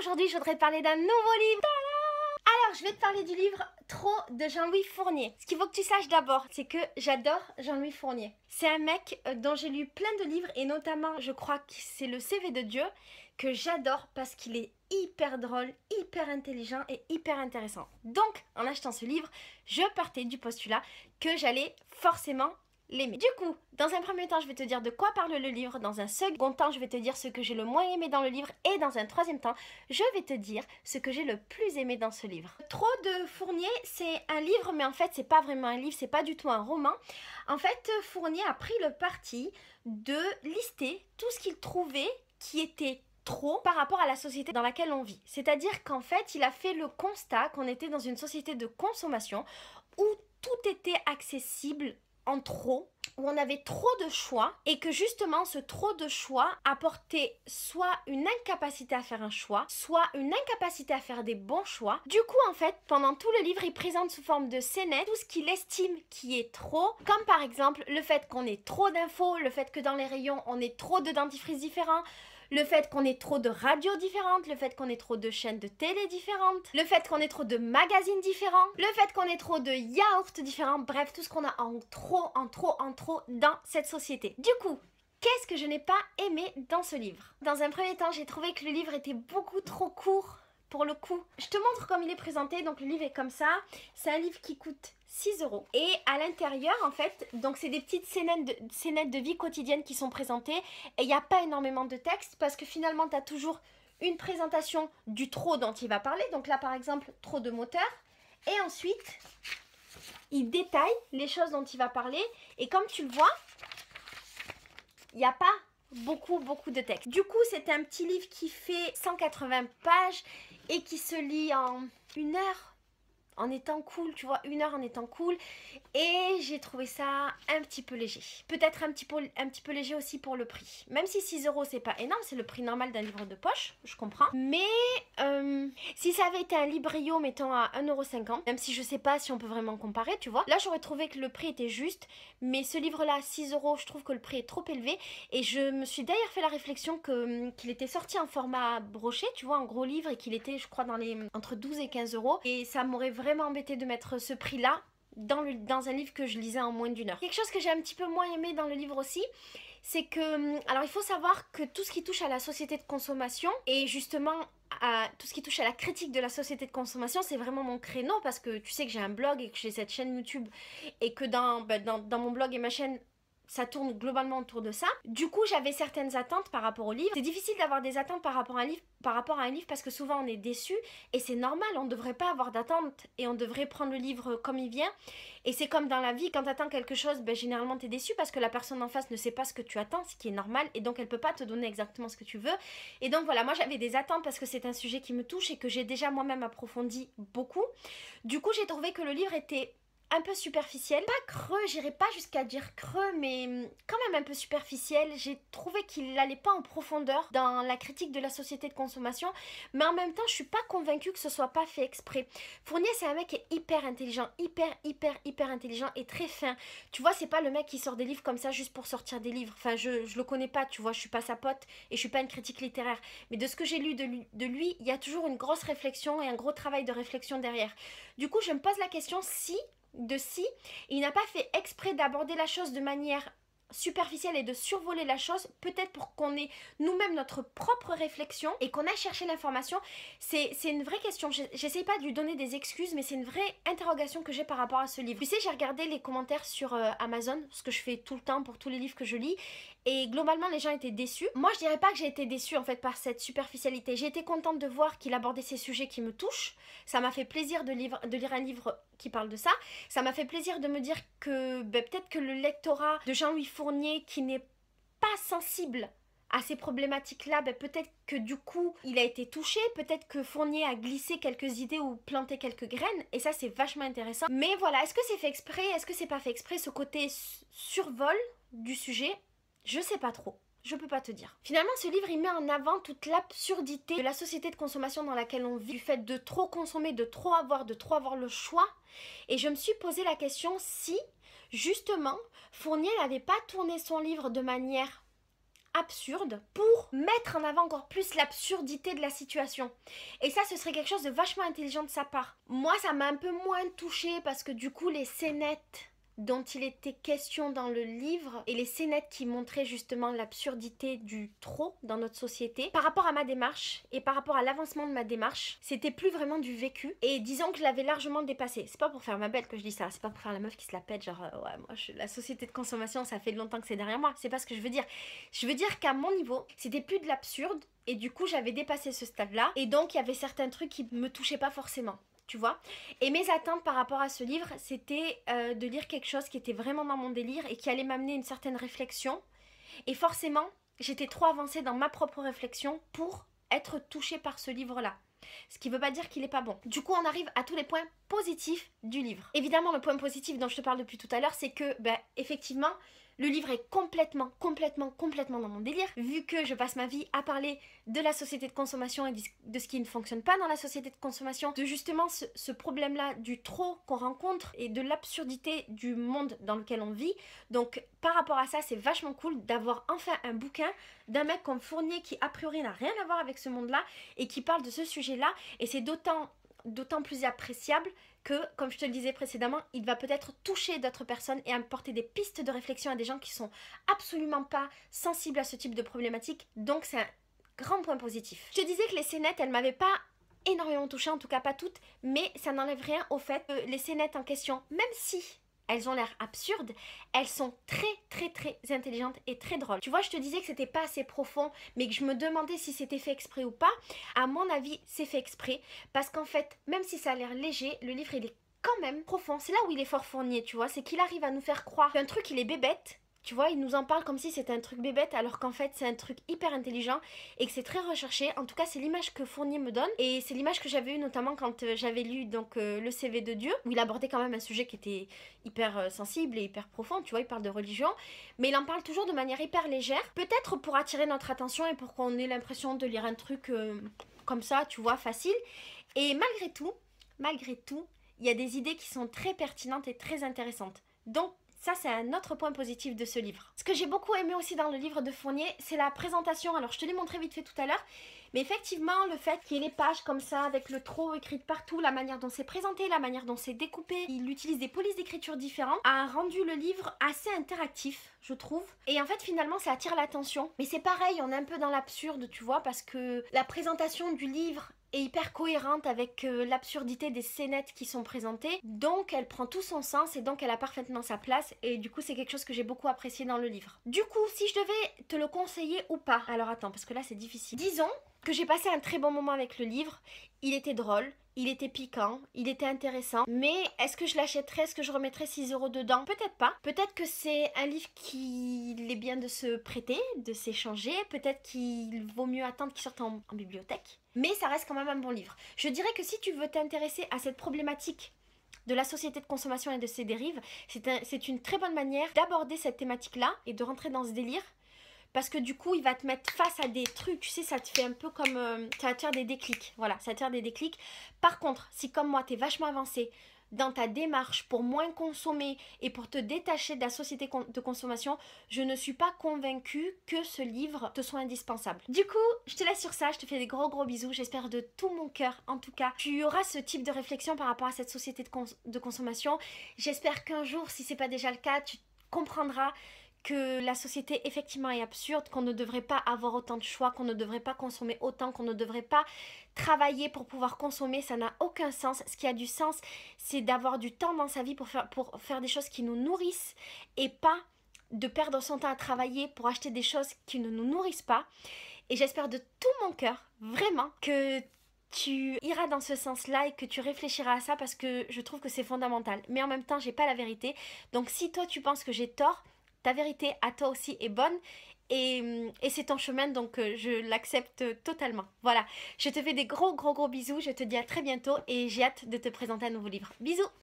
aujourd'hui je voudrais te parler d'un nouveau livre. Alors je vais te parler du livre Trop de Jean-Louis Fournier. Ce qu'il faut que tu saches d'abord, c'est que j'adore Jean-Louis Fournier. C'est un mec dont j'ai lu plein de livres et notamment je crois que c'est le CV de Dieu que j'adore parce qu'il est hyper drôle, hyper intelligent et hyper intéressant. Donc en achetant ce livre, je partais du postulat que j'allais forcément l'aimer. Du coup, dans un premier temps, je vais te dire de quoi parle le livre. Dans un second temps, je vais te dire ce que j'ai le moins aimé dans le livre. Et dans un troisième temps, je vais te dire ce que j'ai le plus aimé dans ce livre. Trop de Fournier, c'est un livre, mais en fait, c'est pas vraiment un livre, c'est pas du tout un roman. En fait, Fournier a pris le parti de lister tout ce qu'il trouvait qui était trop par rapport à la société dans laquelle on vit. C'est-à-dire qu'en fait, il a fait le constat qu'on était dans une société de consommation où tout était accessible en trop, où on avait trop de choix et que justement ce trop de choix apportait soit une incapacité à faire un choix, soit une incapacité à faire des bons choix. Du coup en fait, pendant tout le livre, il présente sous forme de scénettes tout ce qu'il estime qui est trop, comme par exemple le fait qu'on ait trop d'infos, le fait que dans les rayons on ait trop de dentifrices différents, le fait qu'on ait trop de radios différentes, le fait qu'on ait trop de chaînes de télé différentes, le fait qu'on ait trop de magazines différents, le fait qu'on ait trop de yaourts différents, bref, tout ce qu'on a en trop dans cette société. Du coup, qu'est-ce que je n'ai pas aimé dans ce livre? Dans un premier temps, j'ai trouvé que le livre était beaucoup trop court pour le coup. Je te montre comme il est présenté, donc le livre est comme ça. C'est un livre qui coûte 6 €. Et à l'intérieur, en fait, donc c'est des petites scénettes de vie quotidienne qui sont présentées. Et il n'y a pas énormément de texte parce que finalement, tu as toujours une présentation du trop dont il va parler. Donc là, par exemple, trop de moteur. Et ensuite, il détaille les choses dont il va parler. Et comme tu le vois, il n'y a pas beaucoup de texte. Du coup, c'est un petit livre qui fait 180 pages et qui se lit en 1 heure. En étant cool, tu vois, 1 heure en étant cool. Et j'ai trouvé ça un petit peu léger. Peut-être un petit peu léger aussi pour le prix. Même si 6 € c'est pas énorme, c'est le prix normal d'un livre de poche, je comprends. Mais si ça avait été un Librio, mettons à 1,50 €, même si je sais pas si on peut vraiment comparer, tu vois. Là, j'aurais trouvé que le prix était juste. Mais ce livre-là, 6 €, je trouve que le prix est trop élevé. Et je me suis d'ailleurs fait la réflexion qu'il était sorti en format broché, tu vois, en gros livre. Et qu'il était, je crois, entre 12 et 15 €. Et ça m'aurait vraiment embêté de mettre ce prix-là dans un livre que je lisais en moins d'1 heure. Quelque chose que j'ai un petit peu moins aimé dans le livre aussi, c'est que, alors il faut savoir que tout ce qui touche à la société de consommation et justement à tout ce qui touche à la critique de la société de consommation, c'est vraiment mon créneau parce que tu sais que j'ai un blog et que j'ai cette chaîne YouTube et que dans mon blog et ma chaîne, ça tourne globalement autour de ça. Du coup, j'avais certaines attentes par rapport au livre. C'est difficile d'avoir des attentes par rapport à un livre parce que souvent on est déçu et c'est normal, on ne devrait pas avoir d'attentes et on devrait prendre le livre comme il vient. Et c'est comme dans la vie, quand tu attends quelque chose, généralement tu es déçu parce que la personne en face ne sait pas ce que tu attends, ce qui est normal, et donc elle peut pas te donner exactement ce que tu veux. Et donc voilà, moi j'avais des attentes parce que c'est un sujet qui me touche et que j'ai déjà moi-même approfondi beaucoup. Du coup, j'ai trouvé que le livre était un peu superficiel, pas creux, j'irai pas jusqu'à dire creux, mais quand même un peu superficiel. J'ai trouvé qu'il n'allait pas en profondeur dans la critique de la société de consommation, mais en même temps je suis pas convaincue que ce soit pas fait exprès. Fournier, c'est un mec qui est hyper intelligent, hyper intelligent et très fin. Tu vois, c'est pas le mec qui sort des livres comme ça juste pour sortir des livres. Enfin, je le connais pas, tu vois, je suis pas sa pote et je suis pas une critique littéraire, mais de ce que j'ai lu de lui, il y a toujours une grosse réflexion et un gros travail de réflexion derrière. Du coup, je me pose la question si il n'a pas fait exprès d'aborder la chose de manière superficielle et de survoler la chose, peut-être pour qu'on ait nous-mêmes notre propre réflexion et qu'on aille chercher l'information. C'est une vraie question. J'essaye pas de lui donner des excuses, mais c'est une vraie interrogation que j'ai par rapport à ce livre. Tu sais, j'ai regardé les commentaires sur Amazon, ce que je fais tout le temps pour tous les livres que je lis, et globalement les gens étaient déçus. Moi je dirais pas que j'ai été déçue en fait par cette superficialité. J'ai été contente de voir qu'il abordait ces sujets qui me touchent. Ça m'a fait plaisir de lire un livre qui parle de ça. Ça m'a fait plaisir de me dire que peut-être que le lectorat de Jean-Louis Fournier qui n'est pas sensible à ces problématiques-là, peut-être que du coup il a été touché, peut-être que Fournier a glissé quelques idées ou planté quelques graines, et ça c'est vachement intéressant. Mais voilà, est-ce que c'est fait exprès, est-ce que c'est pas fait exprès, ce côté survol du sujet? Je sais pas trop. Je peux pas te dire. Finalement, ce livre, il met en avant toute l'absurdité de la société de consommation dans laquelle on vit, du fait de trop consommer, de trop avoir le choix. Et je me suis posé la question si, justement, Fournier n'avait pas tourné son livre de manière absurde pour mettre en avant encore plus l'absurdité de la situation. Et ça, ce serait quelque chose de vachement intelligent de sa part. Moi, ça m'a un peu moins touchée parce que du coup, les scénettes dont il était question dans le livre et les scénettes qui montraient justement l'absurdité du trop dans notre société, par rapport à ma démarche et par rapport à l'avancement de ma démarche, c'était plus vraiment du vécu et disons que je l'avais largement dépassé. C'est pas pour faire ma belle que je dis ça, c'est pas pour faire la meuf qui se la pète genre ouais moi la société de consommation ça fait longtemps que c'est derrière moi, c'est pas ce que je veux dire. Je veux dire qu'à mon niveau c'était plus de l'absurde et du coup j'avais dépassé ce stade là et donc il y avait certains trucs qui me touchaient pas forcément. Tu vois. Et mes attentes par rapport à ce livre, c'était de lire quelque chose qui était vraiment dans mon délire et qui allait m'amener une certaine réflexion. Et forcément, j'étais trop avancée dans ma propre réflexion pour être touchée par ce livre-là. Ce qui ne veut pas dire qu'il n'est pas bon. Du coup, on arrive à tous les points positifs du livre. Évidemment, le point positif dont je te parle depuis tout à l'heure, c'est que, effectivement, le livre est complètement dans mon délire, vu que je passe ma vie à parler de la société de consommation et de ce qui ne fonctionne pas dans la société de consommation, de justement ce problème-là du trop qu'on rencontre et de l'absurdité du monde dans lequel on vit. Donc par rapport à ça, c'est vachement cool d'avoir enfin un bouquin d'un mec comme Fournier qui a priori n'a rien à voir avec ce monde-là et qui parle de ce sujet-là, et c'est d'autant plus appréciable que, comme je te le disais précédemment, il va peut-être toucher d'autres personnes et apporter des pistes de réflexion à des gens qui sont absolument pas sensibles à ce type de problématique. Donc c'est un grand point positif. Je te disais que les scénettes, elles m'avaient pas énormément touchée, en tout cas pas toutes, mais ça n'enlève rien au fait que les scénettes en question, même si elles ont l'air absurdes, elles sont très intelligentes et très drôles. Tu vois, je te disais que c'était pas assez profond, mais que je me demandais si c'était fait exprès ou pas. À mon avis, c'est fait exprès, parce qu'en fait, même si ça a l'air léger, le livre il est quand même profond. C'est là où il est fort Fournier, tu vois, c'est qu'il arrive à nous faire croire qu'un truc il est bébête. Tu vois, il nous en parle comme si c'était un truc bébête alors qu'en fait c'est un truc hyper intelligent et que c'est très recherché. En tout cas, c'est l'image que Fournier me donne et c'est l'image que j'avais eue notamment quand j'avais lu donc le CV de Dieu, où il abordait quand même un sujet qui était hyper sensible et hyper profond. Tu vois, il parle de religion, mais il en parle toujours de manière hyper légère, peut-être pour attirer notre attention et pour qu'on ait l'impression de lire un truc comme ça, tu vois, facile. Et malgré tout, il y a des idées qui sont très pertinentes et très intéressantes. Donc ça, c'est un autre point positif de ce livre. Ce que j'ai beaucoup aimé aussi dans le livre de Fournier, c'est la présentation. Alors, je te l'ai montré vite fait tout à l'heure, mais effectivement, le fait qu'il y ait les pages comme ça, avec le trop écrit partout, la manière dont c'est présenté, la manière dont c'est découpé, il utilise des polices d'écriture différentes, a rendu le livre assez interactif, je trouve. Et en fait, finalement, ça attire l'attention. Mais c'est pareil, on est un peu dans l'absurde, tu vois, parce que la présentation du livre est hyper cohérente avec l'absurdité des scénettes qui sont présentées, donc elle prend tout son sens et donc elle a parfaitement sa place, et du coup c'est quelque chose que j'ai beaucoup apprécié dans le livre. Du coup, si je devais te le conseiller ou pas, alors attends parce que là c'est difficile. Disons que j'ai passé un très bon moment avec le livre, il était drôle, il était piquant, il était intéressant, mais est-ce que je l'achèterais, est-ce que je remettrais 6 € dedans? Peut-être pas. Peut-être que c'est un livre qu'il est bien de se prêter, de s'échanger, peut-être qu'il vaut mieux attendre qu'il sorte en bibliothèque. Mais ça reste quand même un bon livre. Je dirais que si tu veux t'intéresser à cette problématique de la société de consommation et de ses dérives, c'est une très bonne manière d'aborder cette thématique-là et de rentrer dans ce délire. Parce que du coup, il va te mettre face à des trucs, tu sais, ça te fait un peu comme... ça va te faire des déclics, voilà, ça va te faire des déclics. Par contre, si comme moi, t'es vachement avancé dans ta démarche pour moins consommer et pour te détacher de la société de consommation, je ne suis pas convaincue que ce livre te soit indispensable. Du coup, je te laisse sur ça, je te fais des gros bisous, j'espère de tout mon cœur, en tout cas, tu auras ce type de réflexion par rapport à cette société de consommation. J'espère qu'un jour, si c'est pas déjà le cas, tu comprendras que la société effectivement est absurde, qu'on ne devrait pas avoir autant de choix, qu'on ne devrait pas consommer autant, qu'on ne devrait pas travailler pour pouvoir consommer, ça n'a aucun sens. Ce qui a du sens, c'est d'avoir du temps dans sa vie pour faire des choses qui nous nourrissent et pas de perdre son temps à travailler pour acheter des choses qui ne nous nourrissent pas. Et j'espère de tout mon cœur, vraiment, que tu iras dans ce sens-là et que tu réfléchiras à ça parce que je trouve que c'est fondamental. Mais en même temps, j'ai pas la vérité. Donc si toi tu penses que j'ai tort, ta vérité à toi aussi est bonne et c'est ton chemin, donc je l'accepte totalement. Voilà, je te fais des gros bisous, je te dis à très bientôt et j'ai hâte de te présenter un nouveau livre. Bisous!